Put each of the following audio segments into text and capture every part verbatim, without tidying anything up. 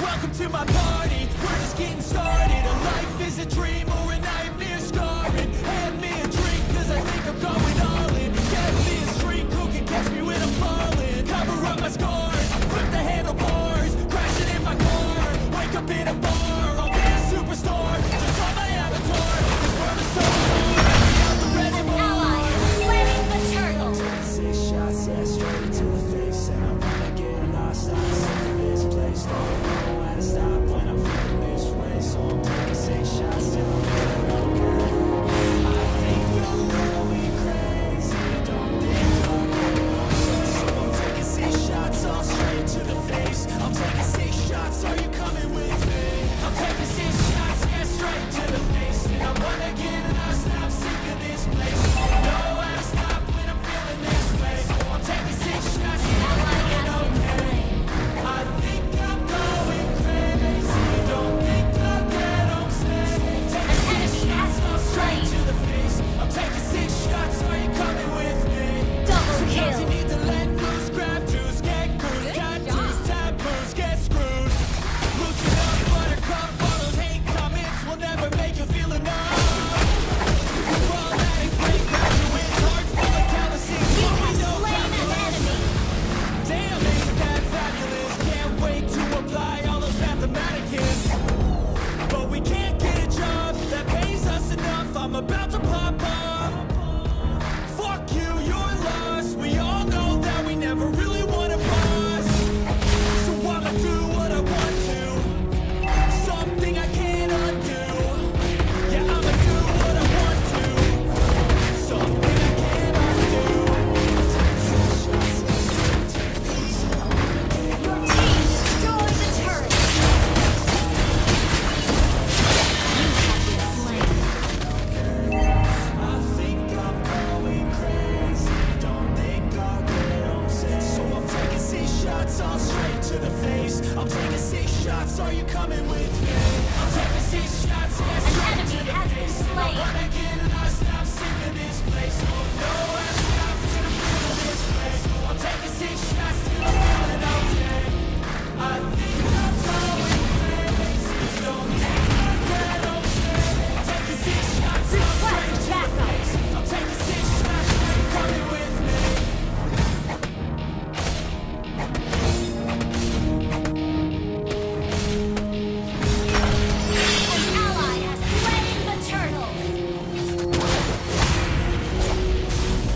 Welcome to my party, we're just getting started. A life is a dream or a nightmare scarring. Hand me a drink, cause I think I'm going all in. Get me a streak, who can catch me when I'm falling? Cover up my scars, flip the handlebars, crashing in my car, wake up in a bar. I'll be a superstar, just draw my avatar, cause we're the so hard. Out the red and Ally is slaying the turtle. Six shots, yeah, straight to the face. And I wanna get lost, I'm sick of this place. Don't know how to stop when I'm feeling this way. So I'm taking six shots till I'm feeling okay. I think I'm going crazy, don't think I'm going crazy. So I'm taking six shots, all straight to the face. I'm taking six shots, are you coming with me? I'm taking six shots, yeah, straight to the face. And I wanna get lost, I'm sick of this place. Don't know how to stop when I'm feeling this way. So I'm taking six shots, till I'm feeling okay. I think I'm going crazy, don't think I'll get on stage. Taking six shots, all straight to the face. I'm taking six shots, are you coming with me? Double Sometimes you kill. need to let loose, grab juice, get cruise, tattoos, taboos, get screwed. Loosen up, buttercup, all those hate comments will never make you feel enough. We're all adding great graduates, hearts full of calluses, You but we have know slain an enemy. damn, ain't that fabulous? Can't wait to apply all those mathematicus. But we can't get a job that pays us enough. I'm about to pop off. Fuck you, you're lost. We all know that we never really want to pause. So I'ma do what I want to. Something I can't undo. Yeah, I'ma do what I want to. Something I can't undo. Your team destroyed the turret. You have been slain. I think I'm going crazy. Don't think I'll get on set. So I'm taking six shots, all straight to the face. I'm taking six shots. Are you coming with me? I'm taking six shots, yeah, straight An to enemy the has been face. slain. I wanna get lost. I'm sick of this place. Oh no, I'm stop till I'm feeling this way. I'm taking six shots till I'm feeling okay. I think I'm going crazy. Don't think I'll get on set. I'm taking six shots, all straight to the face. I'm taking six shots, are you coming with me? An ally has slain the turtle.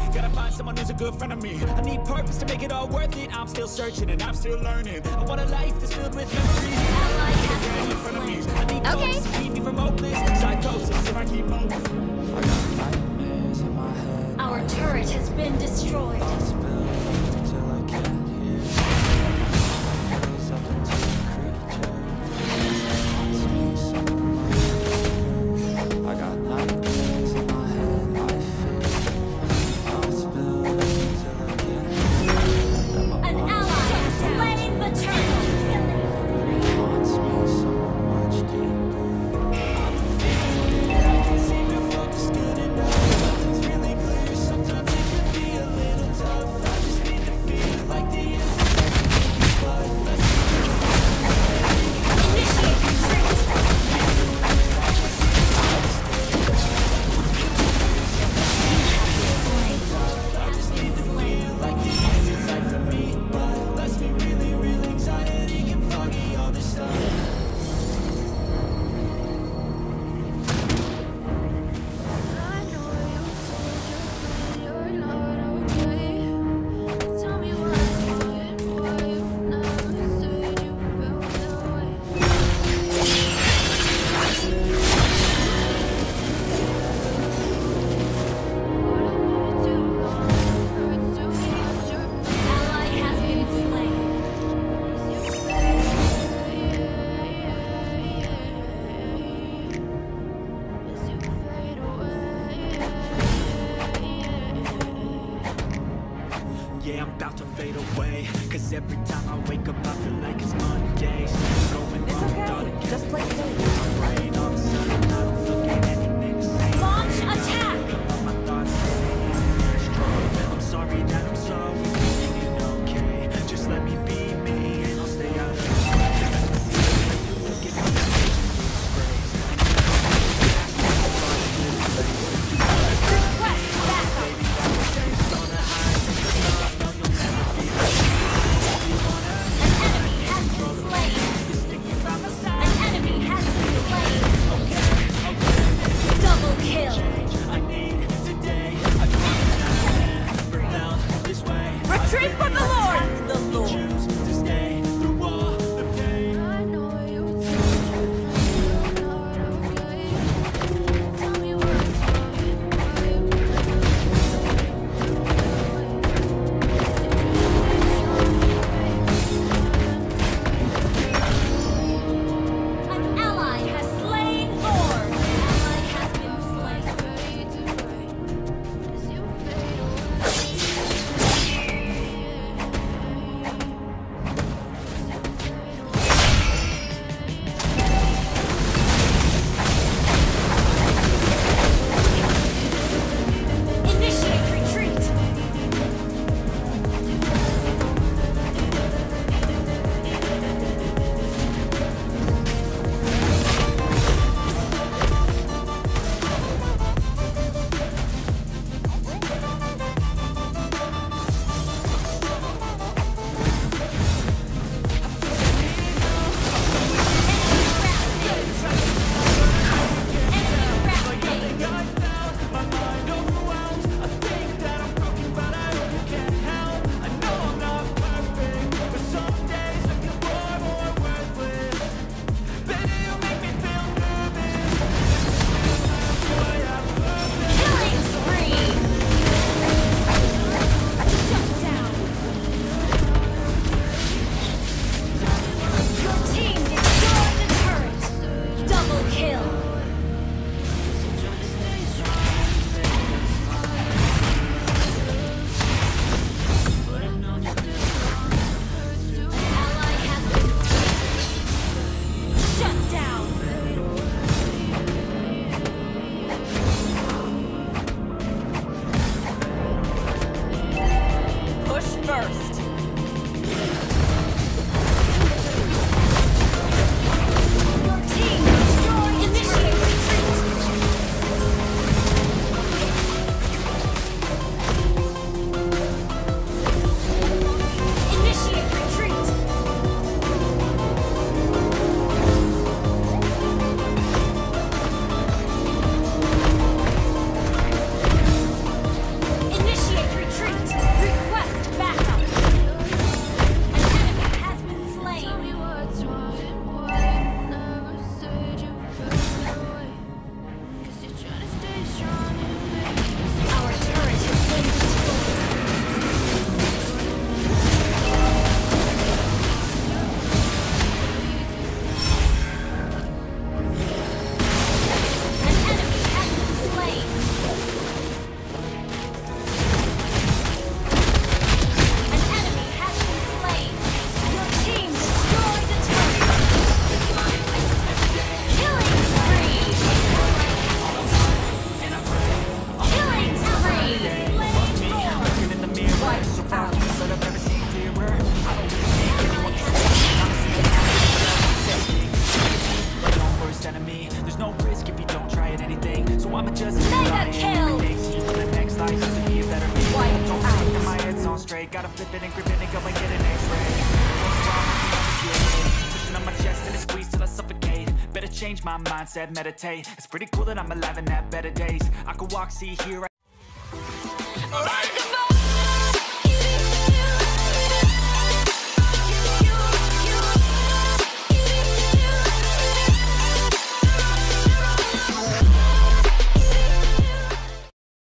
Gotta find someone who's a good friend of me. I need purpose to make it all worth it. I'm still searching and I'm still learning. I want a life that's filled with memories. Ally has In been front of me, slain. I need Okay. focus to keep me from hopeless psychosis if I keep moving. I got nightmares in my head. Our turret has been destroyed. Thoughts build up until I can't hear. Fills up into a creature. Haunts me so much. I got nightmares in my head. I fear. Thoughts build up until I can't hear. And my An mind ally has slain the turtle. haunts me somewhere much deeper. I'm feeling it. I can't seem to focus good enough. Nothing's really clear. Sometimes it can be a little tough. I just need to feel like the answer's but let's Initiate retreat. I just need to feel like the answer's right for me. But let's be really, really anxiety can foggy all this stuff. I know you told your friend you're not okay. Tell me why, why, why you never said you felt that way. What am I to do? Hurt to me, sure. Ally has been slain. As you fade away, as you fade away. Yeah, I'm about to fade away. Cause every time I wake up, I feel like it's Monday. Something's going wrong, thought again. Just play safe. My brain all of a sudden, I don't look at anything the same. Launch attack. All my thoughts stay strong. I'm sorry that I'm so singing okay. Just let me be me and I'll stay out of the way. Look at me, Request backup. An enemy has been slain. An enemy has been slain. Double kill. I need today. I promise that I never felt this way. Retreat from the Lord! The Lord. Choose to stay through all the pain. I know you told your friend you're not okay. Tell me what's wrong, why you never said you felt that way. An ally has slain Lord. An ally has been slain. Fade to gray as you fade away. straight. Gotta flip it and grip it and go and get an x-ray. Pushing on my chest and it squeeze till I suffocate. Better change my mindset, meditate. It's pretty cool that I'm alive and have better days. I could walk, see, hear, I